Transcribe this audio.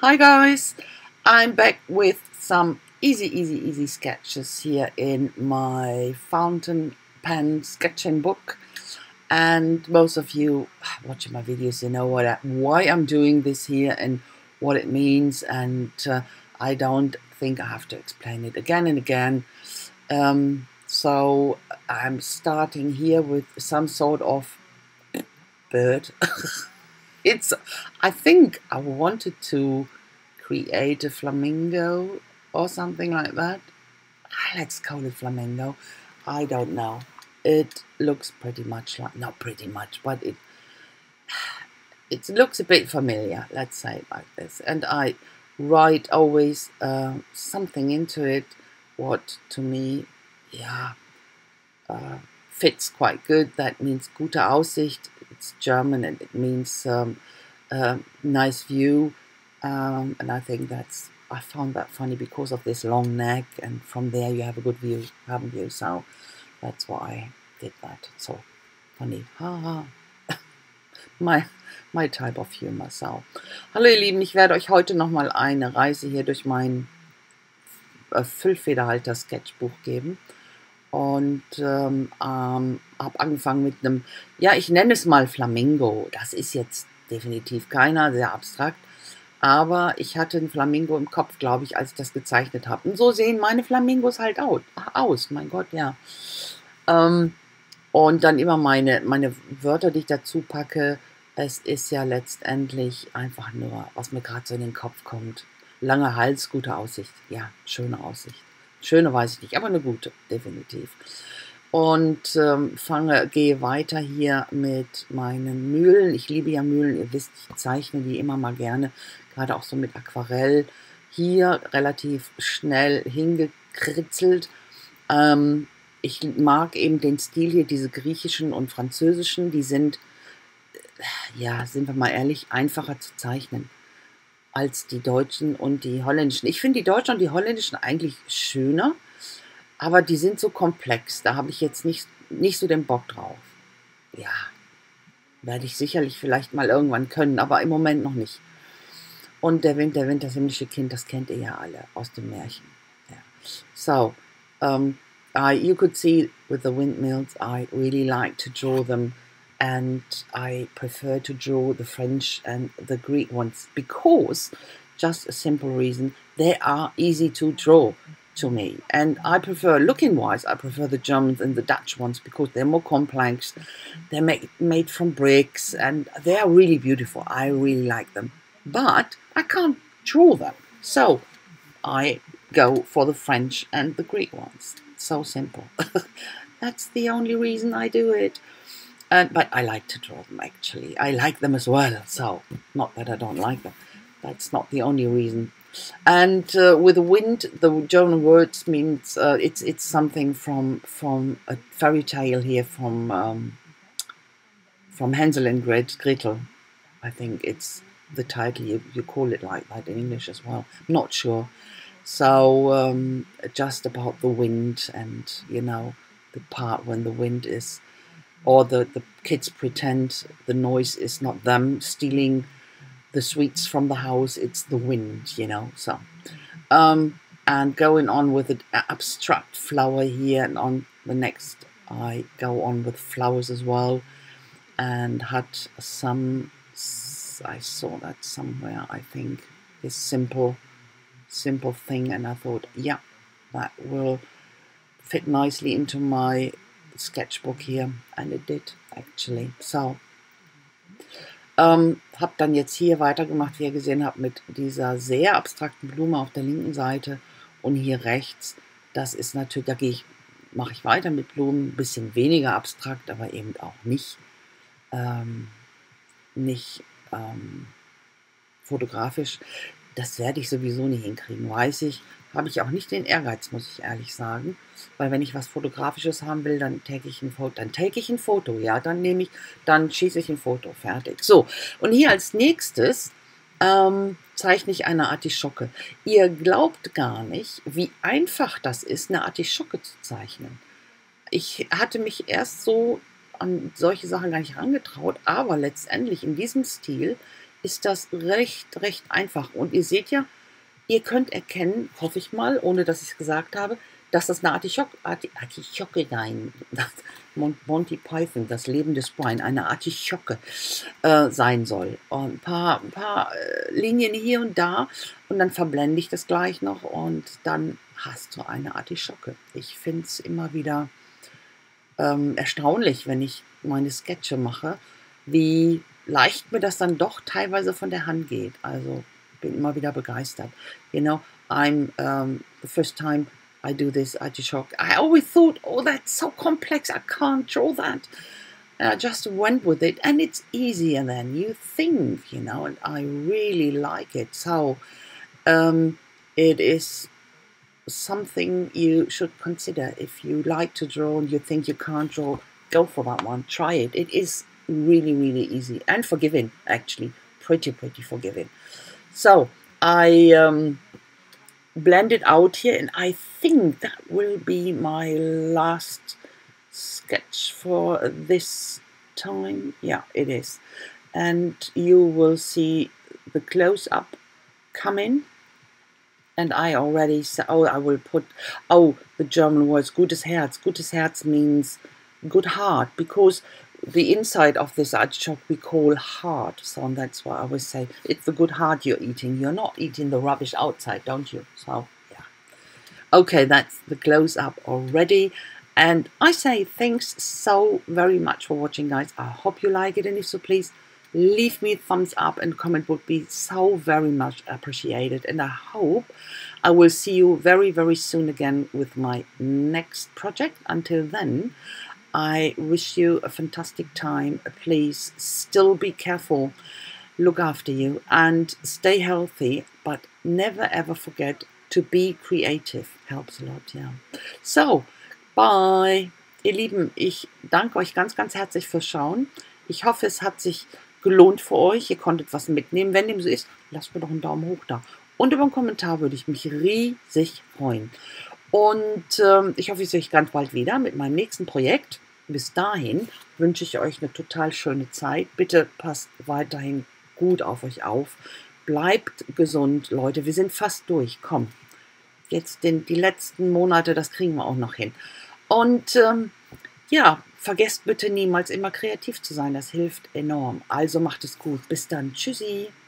Hi guys, I'm back with some easy sketches here in my fountain pen sketching book. And most of you watching my videos, you know why I'm doing this here and what it means, and I don't think I have to explain it again and again. So I'm starting here with some sort of bird. I think I wanted to create a flamingo or something like that. Let's call it flamingo. I don't know. It looks pretty much like, not pretty much, but it looks a bit familiar, let's say it like this. And I write always something into it what to me, fits quite good. That means gute Aussicht. It's German and it means nice view. And I think I found that funny because of this long neck, and from there you have a good view, haven't you? So that's why I did that. So funny, haha. my type of humor. So, hallo ihr Lieben, ich werde euch heute nochmal eine Reise hier durch mein Füllfederhalter-Sketchbuch geben. Und habe angefangen mit einem, ja, ich nenne es mal Flamingo. Das ist jetzt definitiv keiner, sehr abstrakt. Aber ich hatte einen Flamingo im Kopf, glaube ich, als ich das gezeichnet habe. Und so sehen meine Flamingos halt aus. Mein Gott, ja. Und dann immer meine Wörter, die ich dazu packe. Es ist ja letztendlich einfach nur, was mir gerade so in den Kopf kommt. Langer Hals, gute Aussicht. Ja, schöne Aussicht. Schöne weiß ich nicht, aber eine gute, definitiv. Und gehe weiter hier mit meinen Mühlen. Ich liebe ja Mühlen, ihr wisst, ich zeichne die immer mal gerne, gerade auch so mit Aquarell. Hier relativ schnell hingekritzelt. Ich mag eben den Stil hier, diese griechischen und französischen, die sind, ja, sind wir mal ehrlich, einfacher zu zeichnen als die deutschen und die holländischen. Ich finde die deutschen und die holländischen eigentlich schöner, aber die sind so komplex. Da habe ich jetzt nicht so den Bock drauf. Ja, werde ich sicherlich vielleicht mal irgendwann können, aber im Moment noch nicht. Und der Wind, das himmlische Kind, das kennt ihr ja alle aus dem Märchen. Ja. So, you could see with the windmills, I really like to draw them. And I prefer to draw the French and the Greek ones because, just a simple reason, they are easy to draw to me. And I prefer, looking-wise, I prefer the Germans and the Dutch ones because they're more complex. They're made from bricks and they are really beautiful. I really like them. But I can't draw them. So I go for the French and the Greek ones. So simple. That's the only reason I do it. But I like to draw them, actually. I like them as well, so not that I don't like them. That's not the only reason. And with the wind, the German words means it's something from a fairy tale here from Hansel and Gretel. I think it's the title. You call it like that in English as well. I'm not sure. So just about the wind and, you know, the part when the wind is, or the kids pretend the noise is not them stealing the sweets from the house, it's the wind, you know. So, and going on with an abstract flower here, and on the next I go on with flowers as well, and had I saw that somewhere, I think, this simple thing, and I thought, yeah, that will fit nicely into my sketchbook here, and it did actually. So, habe dann jetzt hier weitergemacht, wie ihr gesehen habt, mit dieser sehr abstrakten Blume auf der linken Seite und hier rechts, das ist natürlich, mache ich weiter mit Blumen, ein bisschen weniger abstrakt, aber eben auch nicht fotografisch. Das werde ich sowieso nicht hinkriegen, weiß ich. Habe ich auch nicht den Ehrgeiz, muss ich ehrlich sagen. Weil wenn ich was Fotografisches haben will, dann take ich ein Foto, ja, dann schieße ich ein Foto, fertig. So, und hier als nächstes zeichne ich eine Artischocke. Ihr glaubt gar nicht, wie einfach das ist, eine Artischocke zu zeichnen. Ich hatte mich erst so an solche Sachen gar nicht herangetraut, aber letztendlich in diesem Stil ist das recht einfach. Und ihr seht ja, ihr könnt erkennen, hoffe ich mal, ohne dass ich es gesagt habe, dass das eine Artischocke, nein, Monty Python, das Leben des Brian, eine Artischocke sein soll. Und ein paar Linien hier und da und dann verblende ich das gleich noch und dann hast du eine Artischocke. Ich finde es immer wieder erstaunlich, wenn ich meine Sketche mache, wie leicht mir das dann doch teilweise von der Hand geht. Also bin immer wieder begeistert. You know, the first time I do this artichoke, I always thought, oh, that's so complex, I can't draw that. And I just went with it, and it's easier than you think, you know, and I really like it. So it is something you should consider. If you like to draw and you think you can't draw, go for that one. Try it. It is really, really easy and forgiving, actually. Pretty forgiving. So I blend it out here, and I think that will be my last sketch for this time. Yeah, it is. And you will see the close-up come in. And I already said, oh, I will put, oh, the German words, gutes Herz. Gutes Herz means good heart, because the inside of this artichoke we call heart. So that's why I always say, it's the good heart you're eating. You're not eating the rubbish outside, don't you? So, yeah. Okay, that's the close-up already. And I say thanks so very much for watching, guys. I hope you like it. And if so, please leave me a thumbs up and comment would be so very much appreciated. And I hope I will see you very, very soon again with my next project. Until then, I wish you a fantastic time. Please still be careful, look after you and stay healthy, but never ever forget to be creative. Helps a lot, yeah. So, bye. Ihr Lieben, ich danke euch ganz, ganz herzlich fürs Schauen. Ich hoffe, es hat sich gelohnt für euch. Ihr konntet was mitnehmen. Wenn dem so ist, lasst mir doch einen Daumen hoch da. Und über einen Kommentar würde ich mich riesig freuen. Und ich hoffe, ich sehe euch ganz bald wieder mit meinem nächsten Projekt. Bis dahin wünsche ich euch eine total schöne Zeit. Bitte passt weiterhin gut auf euch auf. Bleibt gesund, Leute. Wir sind fast durch. Komm, jetzt die letzten Monate, das kriegen wir auch noch hin. Und ja, vergesst bitte niemals immer kreativ zu sein. Das hilft enorm. Also macht es gut. Bis dann. Tschüssi.